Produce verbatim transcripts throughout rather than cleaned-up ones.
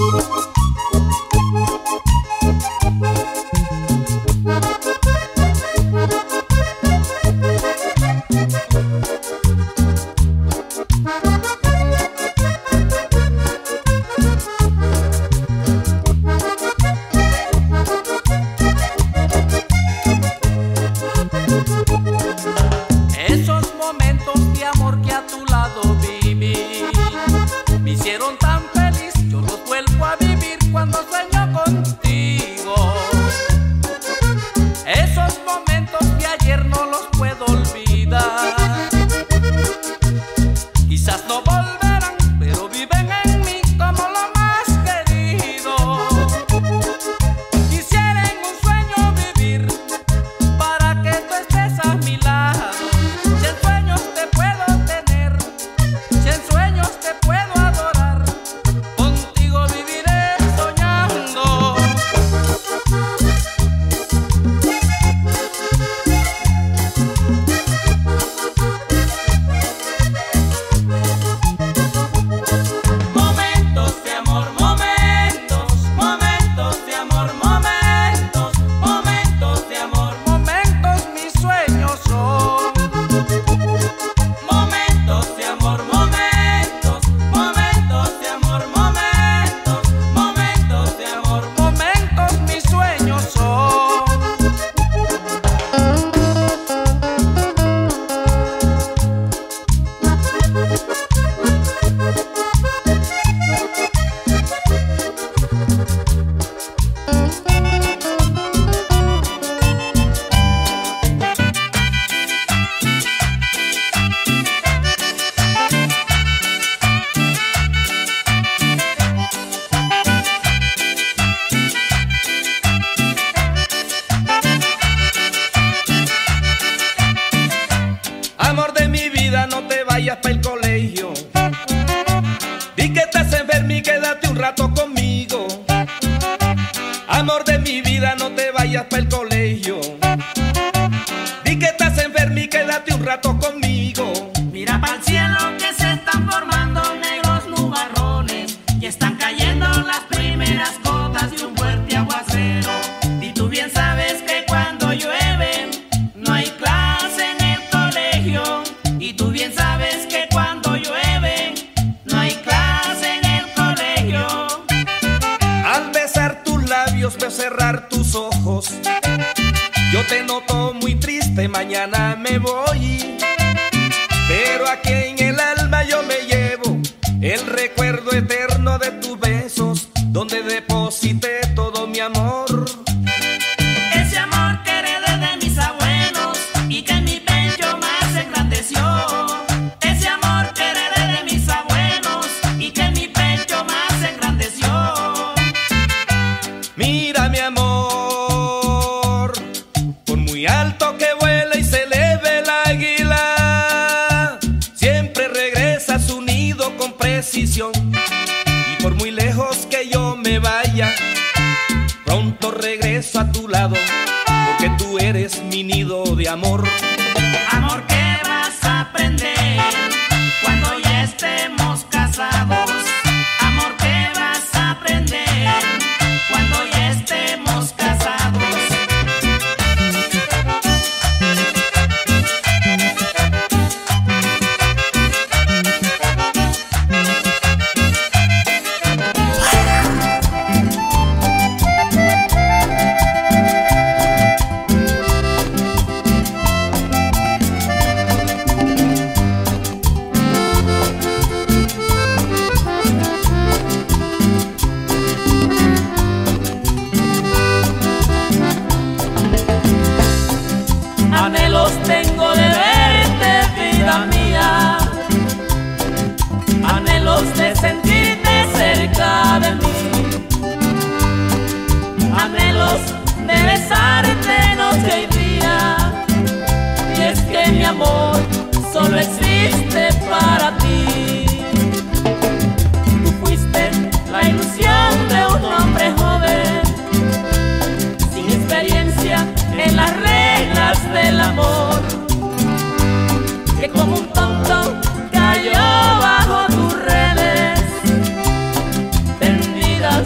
Cayó bajo tus redes, tendidas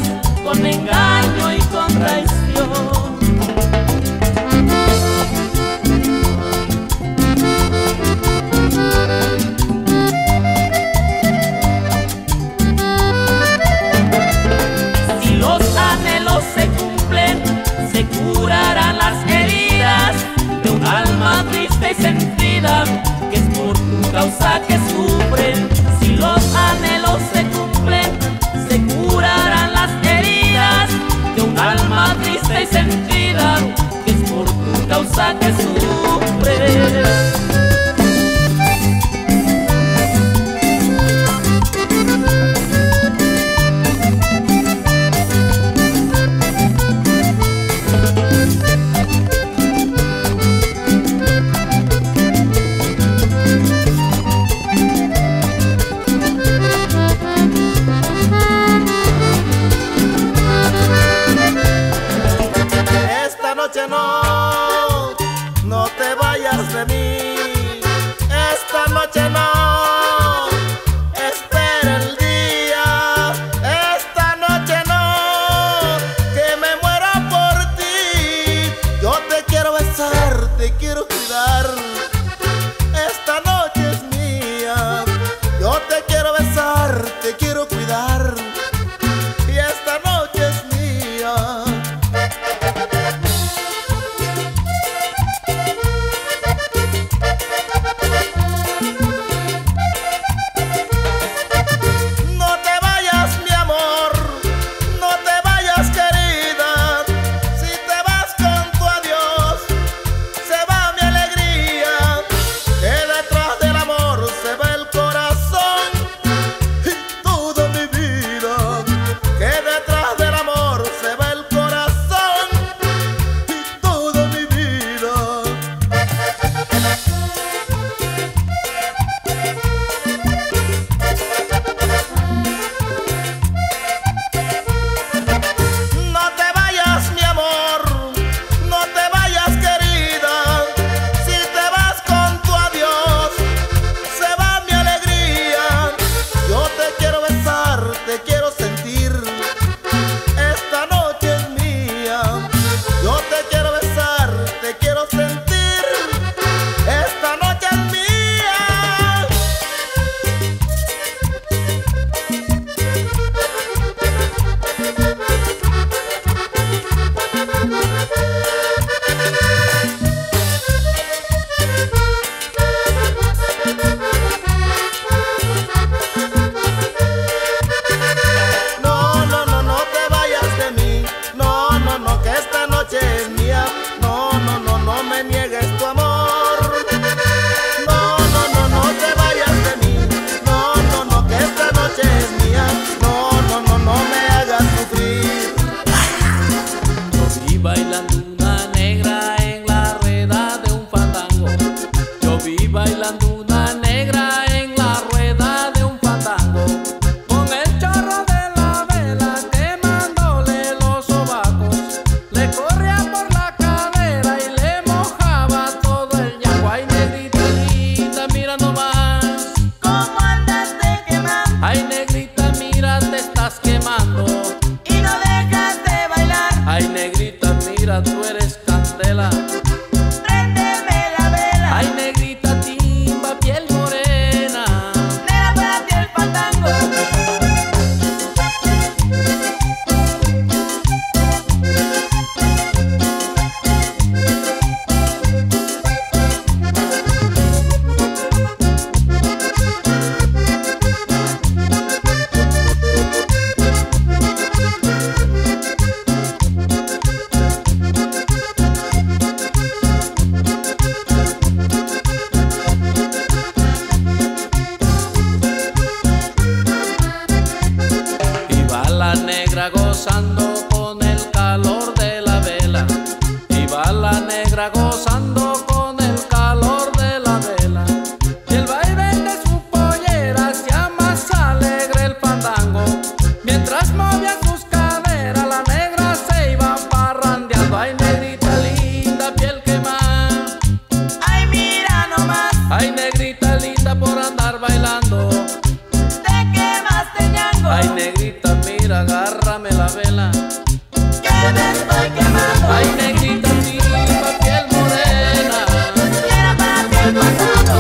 negra gozando con el calor de la vela. Y va la negra gozando con el calor de la vela. Y el vaivén de su pollera hacía más alegre el fandango. Mientras movía sus caderas, la negra se iba parrandeando. Ay, negrita linda, piel quemada. Ay, mira nomás. Ay, negrita linda por andar bailando. Te quemaste, ñango. Ay, negrita, mira, agárrame la vela. Que me estoy quemando. Ay, negrita linda, piel morena. Quiero para ti el pasado.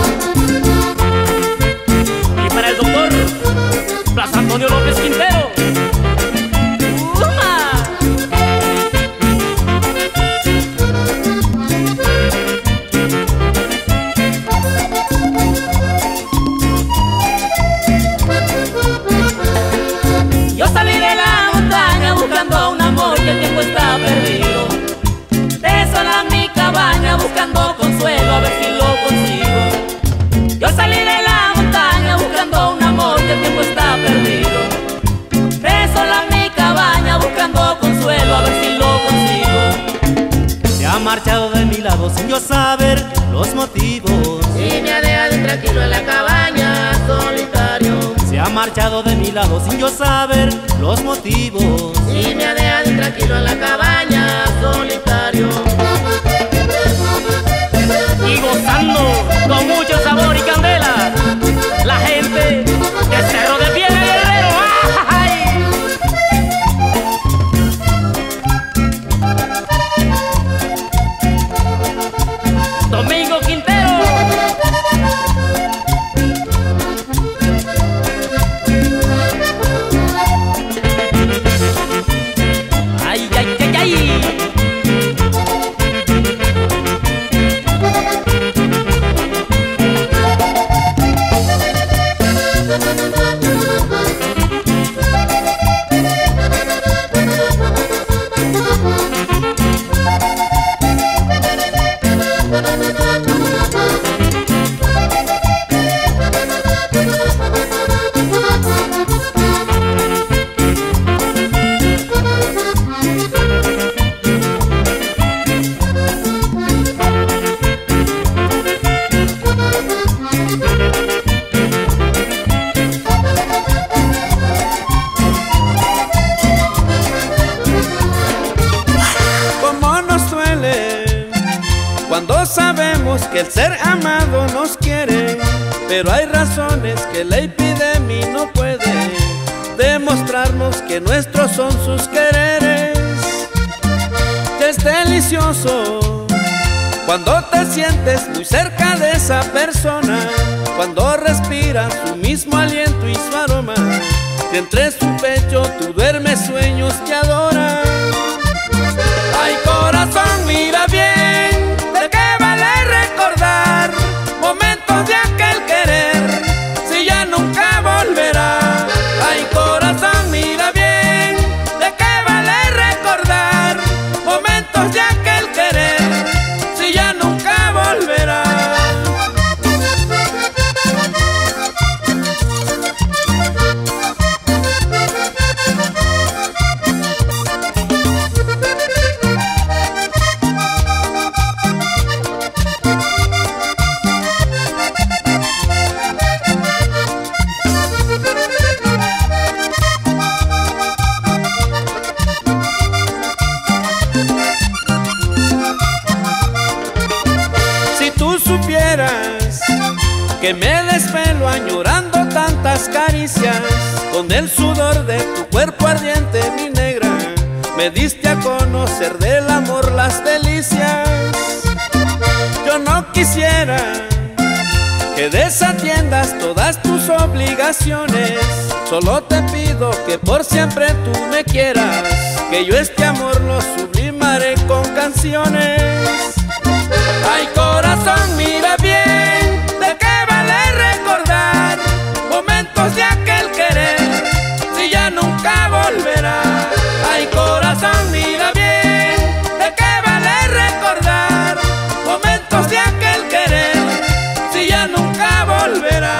Y para el doctor Blas Antonio López Quintero. Yo salí de la montaña buscando un amor que el tiempo está perdido. De sola mi cabaña buscando consuelo a ver si lo consigo. Yo salí de la montaña buscando un amor que el tiempo está perdido. De sola mi cabaña buscando consuelo a ver si lo consigo. Se ha marchado de mi lado sin yo saber los motivos. Y me ha dejado tranquilo en la cabaña solitario. Se ha marchado de mi lado sin yo saber los motivos. Y me ha dejado tranquilo en la cabaña solitario. Y gozando con mucho sabor y candela, la gente de Cerro de Piedra Guerrero. ¡Ay! Domingo Quintero. Ay, ay, ay, ay. Cuando sabemos que el ser amado nos quiere, pero hay razones que la epidemia no puede demostrarnos que nuestros son sus quereres. Es delicioso cuando te sientes muy cerca de esa persona, cuando respiras su mismo aliento y su aroma, y entre su pecho tú duermes sueños que adoras. Ay, corazón, mira bien, ¿de qué vale recordar momentos de aquel querer si ya nunca volverá? Ay, corazón, mira bien, ¿de qué vale recordar momentos de aquel querer si ya nunca volverá? Que me desvelo añorando tantas caricias, con el sudor de tu cuerpo ardiente, mi negra, me diste a conocer del amor las delicias. Yo no quisiera que desatiendas todas tus obligaciones, solo te pido que por siempre tú me quieras, que yo este amor lo sublimaré con canciones. Ay, corazón, mira bien, ¿de qué vale recordar momentos de aquel querer si ya nunca volverá? Ay, corazón, mira bien, ¿de qué vale recordar momentos de aquel querer si ya nunca volverá?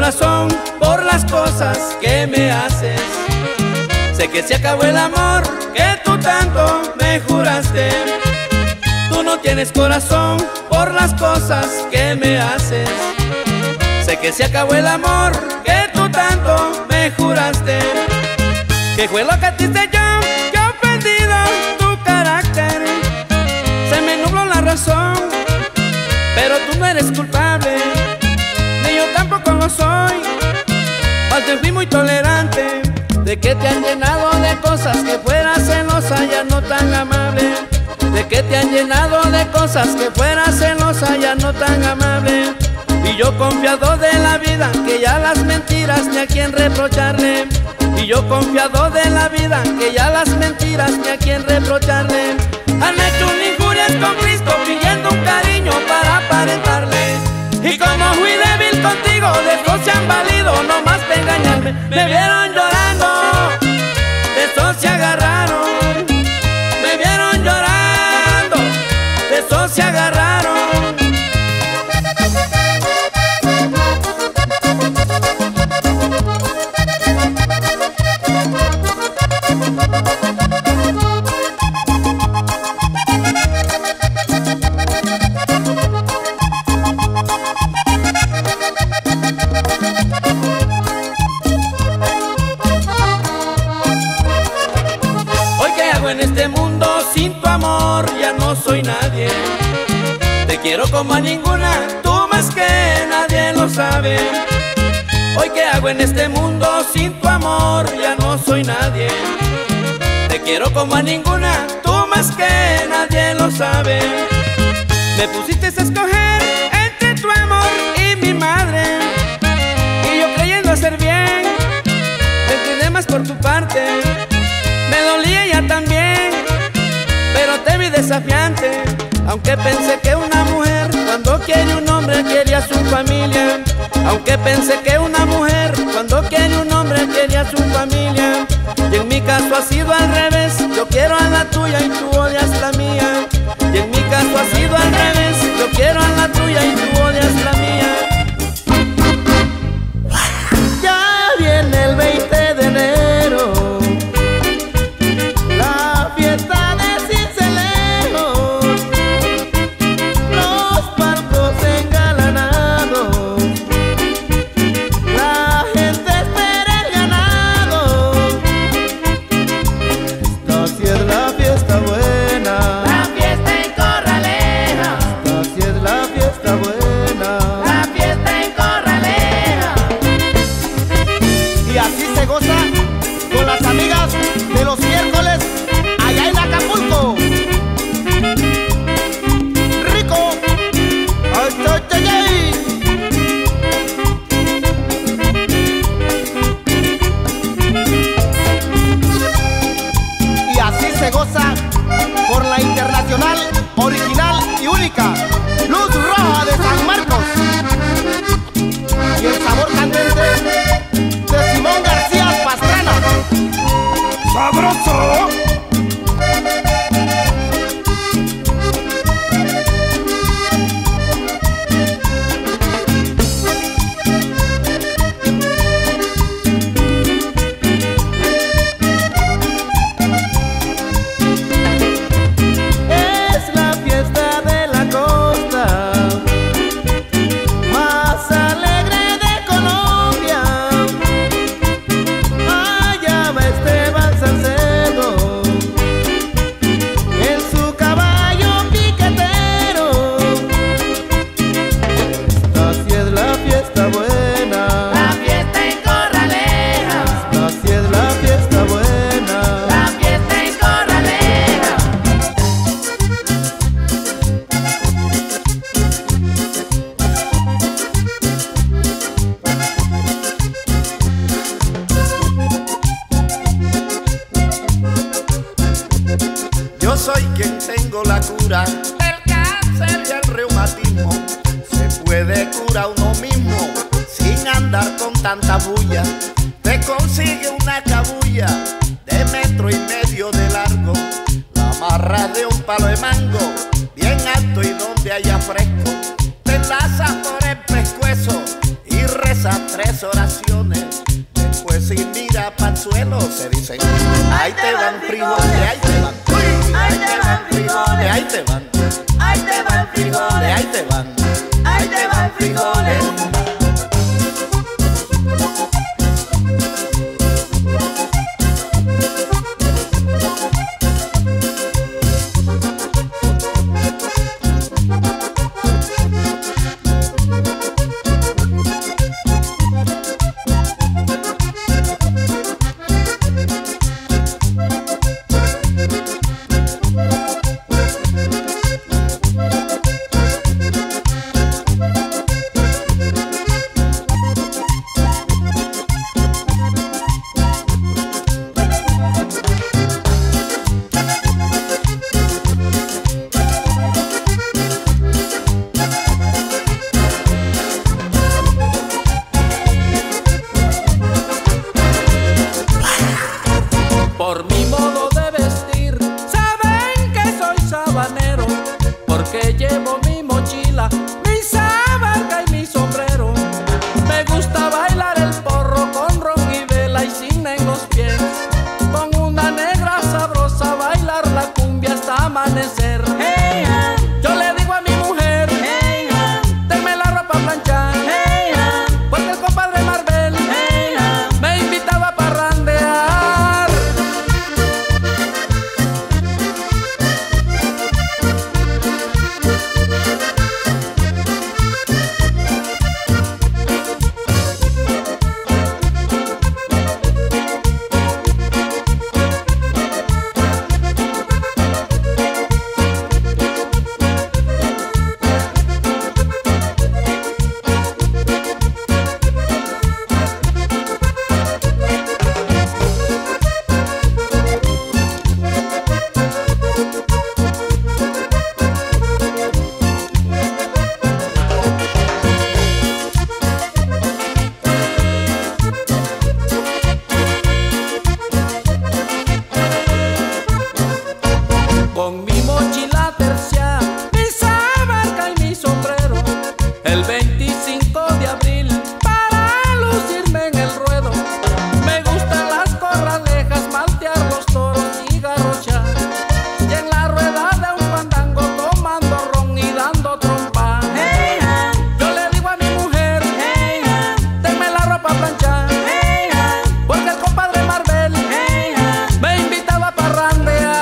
corazón por las cosas que me haces. Sé que se acabó el amor que tú tanto me juraste. Tú no tienes corazón por las cosas que me haces. Sé que se acabó el amor que tú tanto me juraste. ¿Qué fue lo que te hice yo? Que he ofendido tu carácter. Se me nubló la razón, pero tú no eres culpable, ni yo tampoco lo soy. Más te fui muy tolerante, de que te han llenado de cosas que fueras celosa, ya no tan amable. De que te han llenado de cosas que fueras celosa, ya no tan amable. Y yo confiado de la vida, que ya las mentiras ni a quien reprocharle. Y yo confiado de la vida, que ya las mentiras ni a quien reprocharle. Han hecho injurias con Cristo, fingiendo un cariño para aparentarle. Y como fui débil contigo, de eso se han valido, no más para engañarme. Me vieron llorando, de eso se agarraron. Me vieron llorando, de eso se agarraron. En este mundo sin tu amor ya no soy nadie. Te quiero como a ninguna, tú más que nadie lo sabe. Hoy qué hago en este mundo sin tu amor ya no soy nadie. Te quiero como a ninguna, tú más que nadie lo sabe. Me pusiste a escoger entre tu amor y mi madre, y yo creyendo hacer bien, me incliné más por tu parte. Me dolía ella también, pero te vi desafiante. Aunque pensé que una mujer cuando quiere un hombre quería su familia. Aunque pensé que una mujer cuando quiere un hombre quería su familia. Y en mi caso ha sido al revés, yo quiero a la tuya y tú odias la mía. Y en mi caso ha sido al revés, yo quiero a la tuya y tú odias la mía. Ya viene el veinte de enero, de los miércoles allá en Acapulco. Rico, ay, ay, ay, ay. Y así se goza por la internacional, original y única Luz Roja de San Marcos. Y el sabor candente de Simón García Pastrana. ¡Sabroso! Es la fiesta de la costa más alegre de Colombia. Allá va Esteban Salcedo en su caballo piquetero. Esta sí es la fiesta buena, La fiesta en Corraleja, esta sí es la fiesta buena. la fiesta en Corraleja. Yo soy quien tengo la cura del cáncer y el reumatismo. Se puede curar uno mismo sin andar con tanta bulla. Te consigue una cabulla de metro y medio de largo, la amarras de un palo de mango bien alto y donde haya fresco. Te enlazas por el pescuezo y rezas tres bellas oraciones. Después si mira pa'l suelo se dicen, ahí te van frijoles, ahí te van, ahí te van frijoles, ahí te van, ahí te van frijoles, ahí te van, ahí te van frijoles. Por mi modo de vestir, saben que soy sabanero, porque llevo mi mochila, mi sabarca y mi sombrero. Me gusta bailar el porro con ron y vela y cine en los pies, con una negra sabrosa bailar la cumbia hasta amanecer. Hey, ah, Yo le digo a mi mujer, hey, ah, tenme la ropa planchar, hey, ah, porque el compadre Marvel hey, ah. me invitaba a parrandear. Con mi mochila tercia, mi sabarca y mi sombrero, el veinticinco de abril para lucirme en el ruedo. Me gustan las corralejas, maltear los toros y garrochar, y en la rueda de un fandango tomando ron y dando trompa. Hey, ah, Yo le digo a mi mujer, hey, ah, tenme la ropa planchar, hey, ah, porque el compadre Marvel hey, ah. me invitaba a parrandear.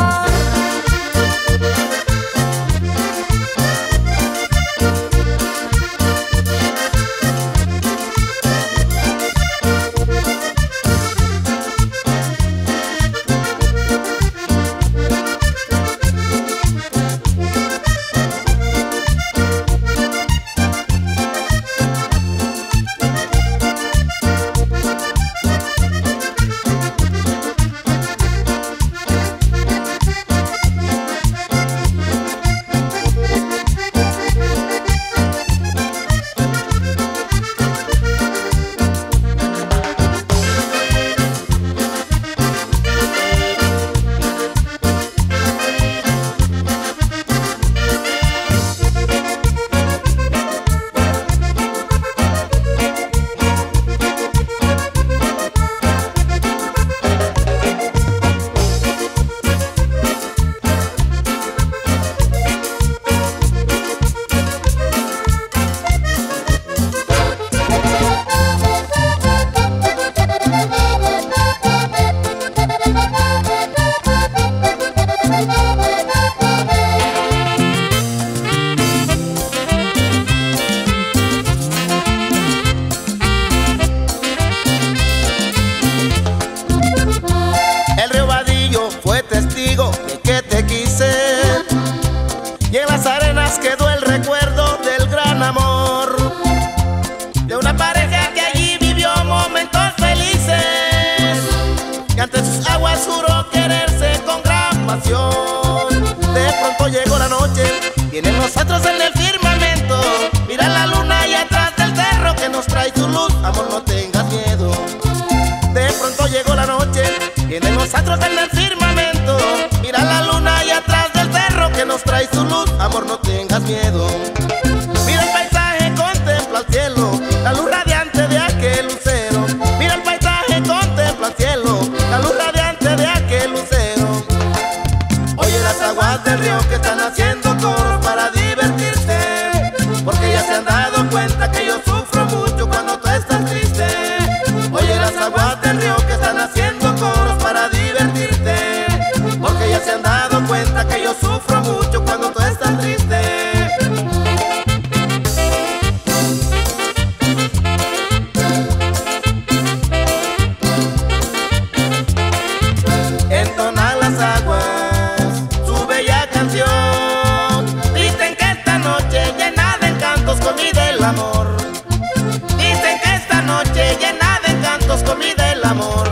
El río Vadillo fue testigo de que te quise, y en las arenas quedó el recuerdo del gran amor de una pareja que allí vivió momentos felices, y ante sus aguas juró quererse con gran pasión. De pronto llegó la noche, vienen los astros en el firmamento, mira la luna y atrás del cerro que nos trae su luz, amor no tengas miedo. De pronto llegó la noche, vienen los astros en el firmamento, mira la luna y atrás del cerro que nos trae su luz, amor no tengas miedo. Mira el paisaje, contempla el cielo, la luz radiante de aquel aguas del río que están haciendo coros para divertirte, porque ya se han dado cuenta que yo sufro mucho cuando tú estás triste. Entonan las aguas su bella canción, dicen que esta noche llena de encantos comida el amor. Dicen que esta noche llena de encantos comida el amor.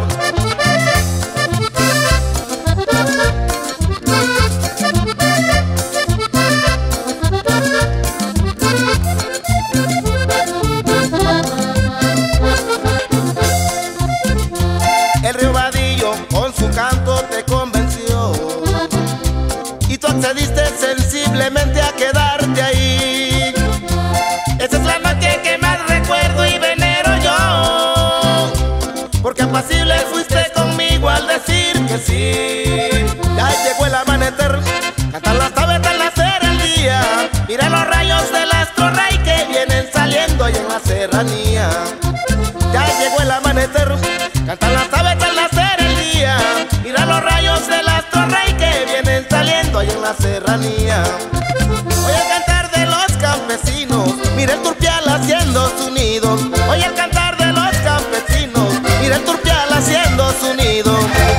El río Vadillo con su canto te convenció y tú accediste sensiblemente a quedarte ahí. Esa es la noche que más recuerdo y venero yo, porque apacible fuiste conmigo al decir que sí. Ya llegó el amanecer, cantan las aves al nacer el día. Mira los rayos del astro rey que vienen saliendo ahí en la serranía. Ya llegó el amanecer, cantan las aves al nacer el día. Mira los rayos del astro rey que vienen saliendo ahí en la serranía. Voy a cantar de los campesinos, mira el turpial haciendo su nido. Oye el cantar de los campesinos, mira el turpial haciendo su nido.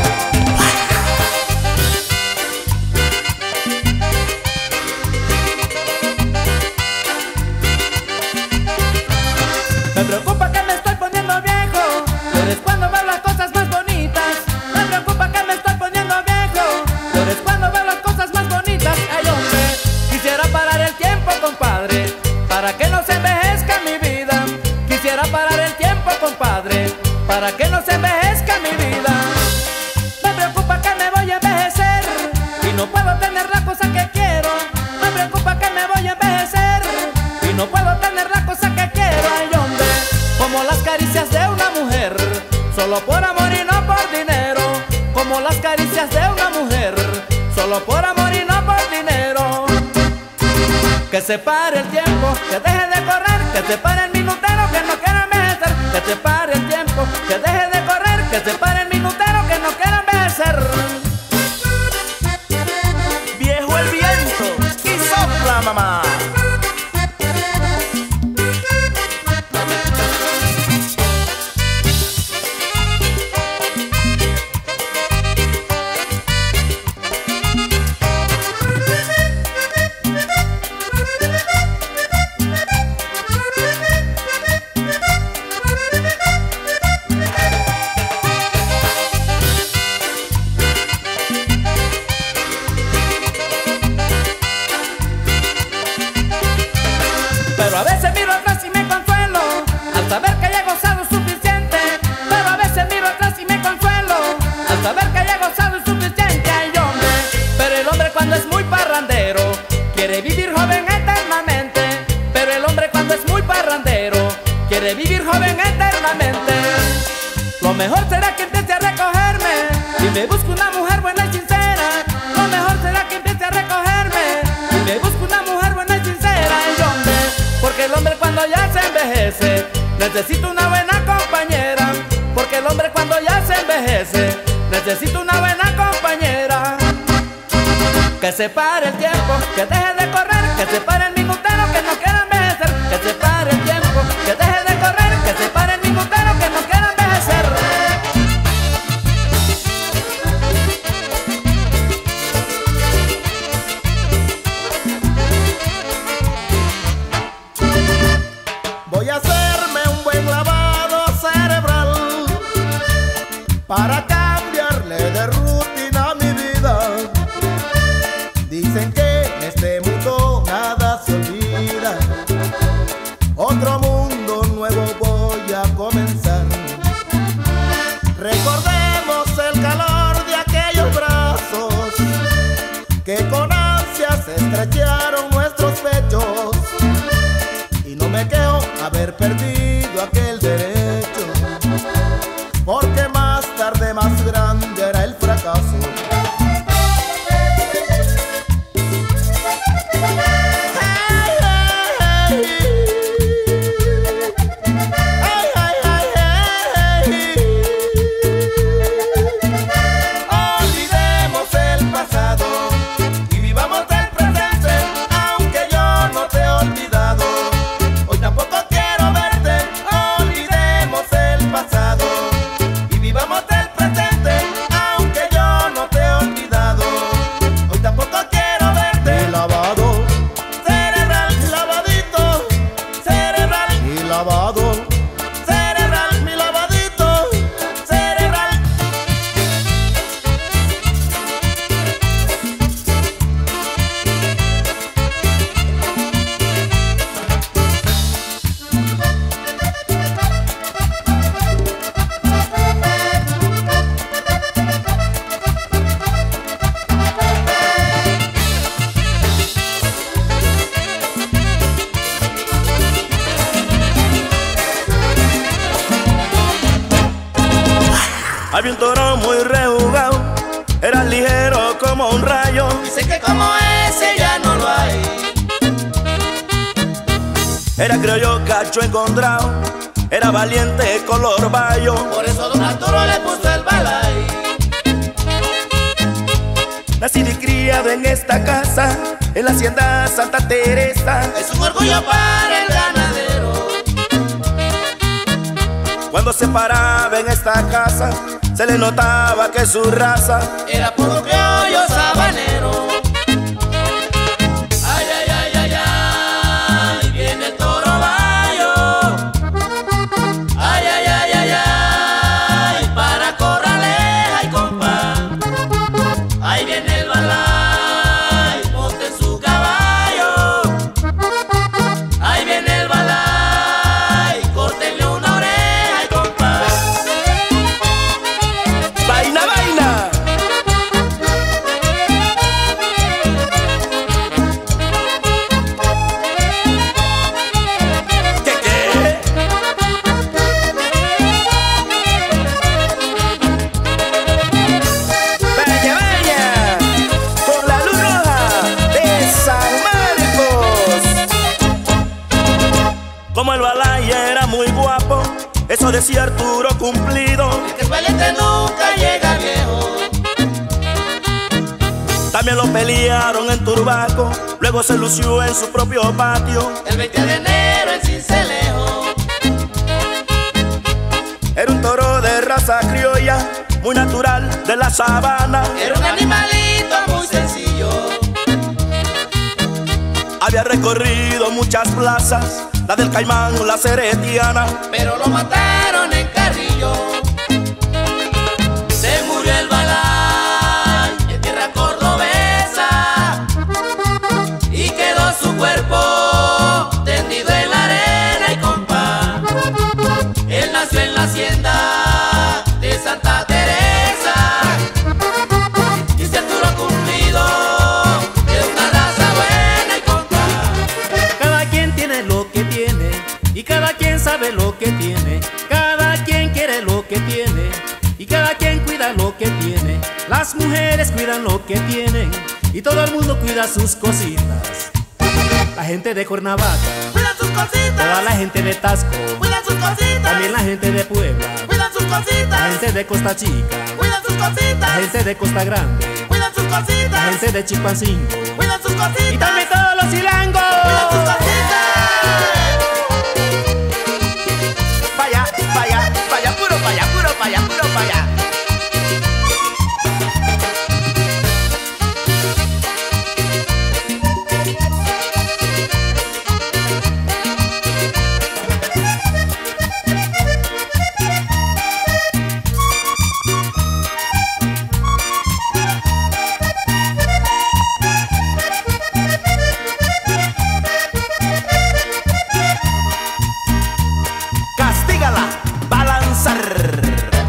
Me preocupa que me estoy poniendo viejo, pero es cuando veo las cosas más bonitas. Me preocupa que me estoy poniendo viejo, pero es cuando veo las cosas más bonitas. Ay hombre, quisiera parar el tiempo, compadre, para que no se envejezca mi vida. Quisiera parar el tiempo, compadre, para que no se envejezca mi vida. Me preocupa que me voy a envejecer y no puedo tener la cosa que quiero. Me preocupa que me voy a envejecer y no puedo tener la cosa que quiero. Ay hombre, como las caricias de una mujer, solo por amor y no por dinero. Como las caricias de una mujer, solo por amor y no por dinero. Que se pare el tiempo, que deje de correr, que se pare el minutero que no quiera envejecer. Que se pare el tiempo, que deje de correr, que se pare el minutero que no quiera envejecer. Viejo el viento y sopla mamá. Pero a veces miro atrás y me consuelo al saber que ya he gozado suficiente. Pero a veces miro atrás y me consuelo al saber que ya he gozado suficiente. Ay hombre, pero el hombre cuando es muy parrandero quiere vivir joven eternamente. Pero el hombre cuando es muy parrandero quiere vivir joven eternamente. Lo mejor será que empiece a recogerme y me busque una mujer buena y sincera. Lo mejor será que empiece a recogerme y me busque una mujer buena y sincera. Ay hombre, porque el hombre cuando ya se envejece necesita una buena compañera. Porque el hombre cuando ya se envejece necesita una buena compañera. Que se pare el tiempo, que deje de correr, que se pare el minutero que no quiera envejecer. Que se pare el tiempo, que deje de correr, que se pare el minutero que no quiera envejecer. Voy a hacerme un buen lavado cerebral para cambiarle de rutina a mi vida. Dicen que en este mundo nada se olvida. Otro mundo nuevo voy a comenzar. Recordemos el calor de aquellos brazos que con ansias estrecharon nuestros pechos. Y no me quejo haber perdido aquel derecho, porque más tarde, más Había un toro muy rejugado, era ligero como un rayo. Dice que como ese ya no lo hay. Era criollo cacho encontrado, era valiente color bayo. Por eso don Arturo le puso el balay. Nacido y criado en esta casa, en la hacienda Santa Teresa. Es un orgullo para el ganadero. Cuando se paraba en esta casa, se le notaba que su raza era puro criollo sabanero. Ay, ay, ay, ay, ay, viene el toro bayo. Ay, ay, ay, ay, ay, para corrale, ay, compa. Ahí viene el balay, monte en su caballo. Ahí viene el balay, córtenle una oreja, ay, compa. vaina, vaina. ¿Qué, qué? Vaya, vaya, con la luz roja de San Marcos. Como el balay era muy guapo, eso decía Arturo Cumplido. El que es valiente nunca llega viejo. También lo pelearon en Turbaco, luego se lució en su propio patio. El veinte de enero en Cincelejo. Era un toro de raza criolla, muy natural de la sabana. Era un animalito muy sencillo. Había recorrido muchas plazas, la del Caimán, la Ceretiana. Pero lo mataron en Carrillo. Se murió el balay en tierra cordobesa y quedó su cuerpo tendido en la arena, y compa. Él nació en la hacienda de Santa Teresa y se Arturo Cumplido es una raza buena, y compa. Cada quien tiene lo que tiene y cada quien sabe lo que tiene. Cada quien quiere lo que tiene y cada quien cuida lo que tiene. Las mujeres cuidan lo que tienen y todo el mundo cuida sus cositas. La gente de Cuernavaca, Cuidan sus cositas, toda la gente de Tasco, cuidan sus cositas, también la gente de Puebla, cuidan sus la cositas, gente de Costa Chica, cuidan sus la cositas, gente de Costa Grande, cuidan sus la cositas, gente de Chilpancingo cuidan sus cositas, y también todos los silangos. cuidan sus cositas. Vaya, vaya, vaya, puro vaya, puro vaya, puro vaya. Castígala, balanzar.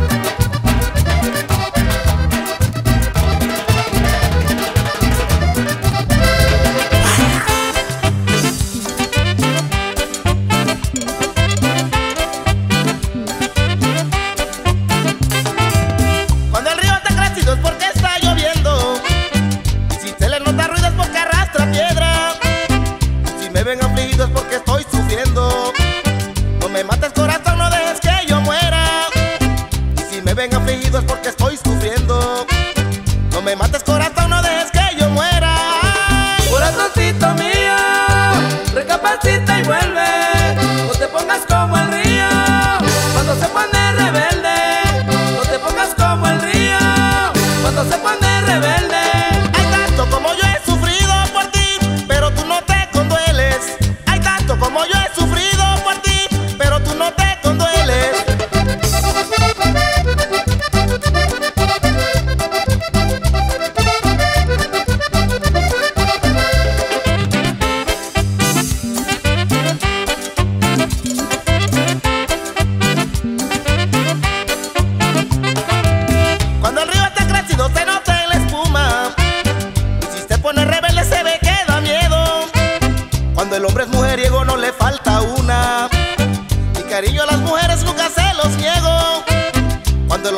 Cuando el río está crecido es porque está lloviendo. Y si se le nota ruido es porque arrastra piedra. Y si me ven afligido es porque estoy sufriendo. No me mates, corazón, no dejes que yo muera. Y si me ven afligido es porque estoy sufriendo. No me mates, corazón, no dejes que yo muera. Corazoncito mío, recapacita y vuelve. No te pongas como el río cuando se pone rebelde. No te pongas como el río cuando se pone rebelde. Hay tanto como yo he sufrido por ti, pero tú no te condueles. Hay tanto como yo he sufrido por ti, pero tú no te condueles.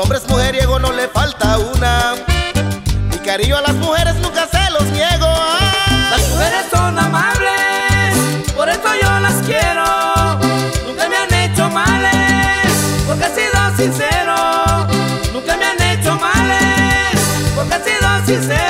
hombre es mujeriego no le falta una. Mi cariño a las mujeres nunca se los niego. ¡Ay! Las mujeres son amables, por eso yo las quiero. Nunca me han hecho males, porque he sido sincero. Nunca me han hecho males, porque he sido sincero.